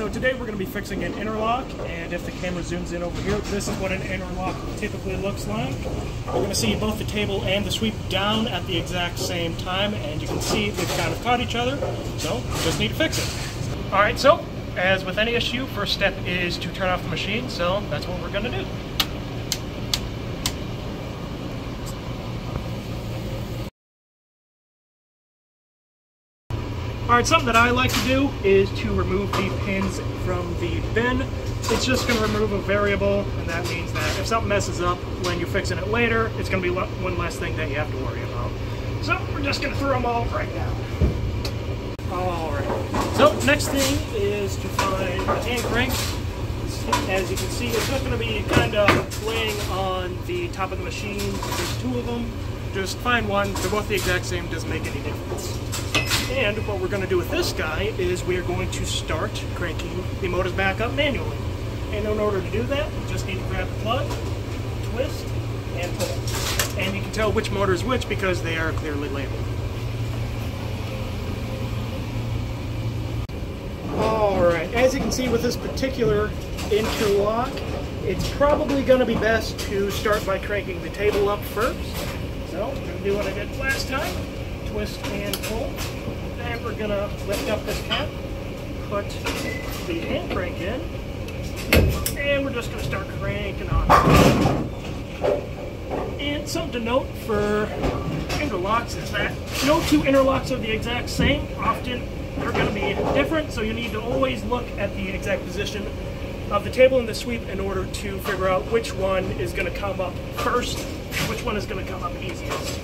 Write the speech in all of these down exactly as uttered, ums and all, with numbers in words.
so today we're going to be fixing an interlock, and if the camera zooms in over here, this is what an interlock typically looks like. We're going to see both the table and the sweep down at the exact same time, and you can see they've kind of caught each other, so we just need to fix it. Alright, so as with any issue, first step is to turn off the machine, so that's what we're going to do. Alright, something that I like to do is to remove the pins from the bin. It's just going to remove a variable, and that means that if something messes up when you're fixing it later, it's going to be one less thing that you have to worry about. So we're just going to throw them all right now. Alright, so next thing is to find the hand crank. As you can see, it's just going to be kind of laying on the top of the machine. There's two of them. Just find one. They're both the exact same, doesn't make any difference. And what we're going to do with this guy is we are going to start cranking the motors back up manually. And in order to do that, you just need to grab the plug, twist, and pull. And you can tell which motor is which because they are clearly labeled. Alright, as you can see with this particular interlock, it's probably going to be best to start by cranking the table up first. So, I'm going to do what I did last time, twist and pull. And we're going to lift up this cap, put the hand crank in, and we're just going to start cranking on. And something to note for interlocks is that no two interlocks are the exact same. Often they're going to be different, so you need to always look at the exact position of the table and the sweep in order to figure out which one is going to come up first, which one is going to come up easiest.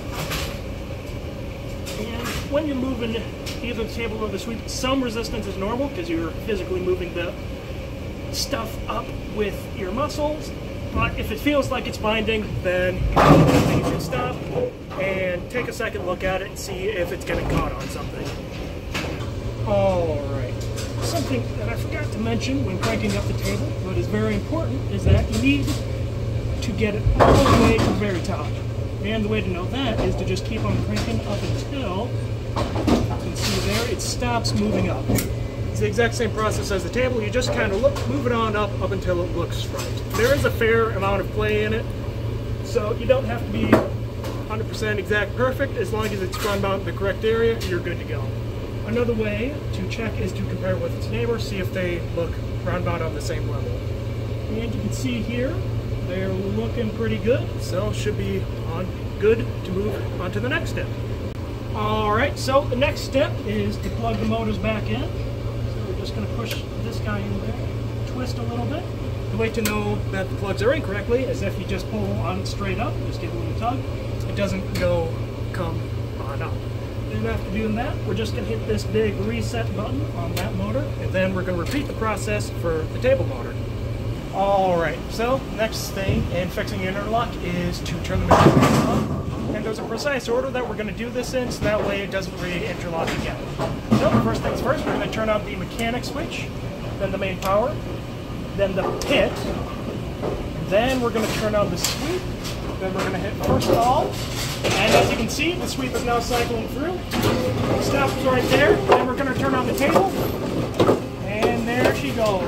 And when you're moving either the table or the sweep, some resistance is normal because you're physically moving the stuff up with your muscles. But if it feels like it's binding, then you should stop and take a second look at it and see if it's getting caught on something. Alright, something that I forgot to mention when cranking up the table, but is very important, is that you need to get it all the way to the very top. And the way to know that is to just keep on cranking up until, you can see there, it stops moving up. It's the exact same process as the table. You just kind of look, move it on up, up until it looks right. There is a fair amount of play in it, so you don't have to be one hundred percent exact perfect. As long as it's run out in the correct area, you're good to go. Another way to check is to compare with its neighbor, see if they look roundabout on the same level. And you can see here, they're looking pretty good, so should be on good to move on to the next step. Alright, so the next step is to plug the motors back in. So we're just going to push this guy in there, twist a little bit. The way to know that the plugs are in correctly is if you just pull on straight up, just give it a little tug, it doesn't go come on up. And after doing that, we're just going to hit this big reset button on that motor, and then we're going to repeat the process for the table motor. Alright, so next thing in fixing the interlock is to turn the machine on. And there's a precise order that we're going to do this in, so that way it doesn't re-interlock again. So first things first, we're going to turn on the mechanic switch, then the main power, then the pit, then we're going to turn on the sweep, then we're going to hit first all, and as you can see, the sweep is now cycling through. It stops right there, then we're going to turn on the table, and there she goes.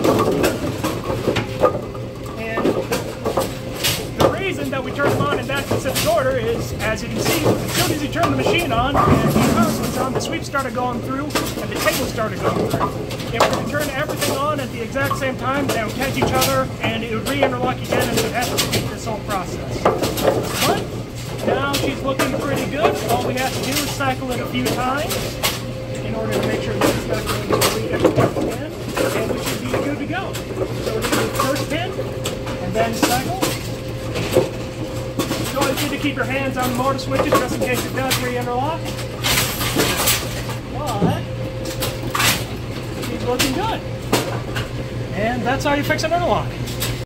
And the reason that we turn them on in that specific order is, as you can see, as soon as you turn the machine on and the power switch on, the sweep started going through and the table started going through. If we were to turn everything on at the exact same time, they would catch each other and it would re-interlock again and we would have to repeat this whole process. But now she's looking pretty good. All we have to do is cycle it a few times in order to make sure that it's not going to re-interlock again, and we should be good to go. So we're going to do the first pin, and then cycle. You always need to keep your hands on the motor switches just in case it does re-interlock. But she's looking good. And that's how you fix an interlock.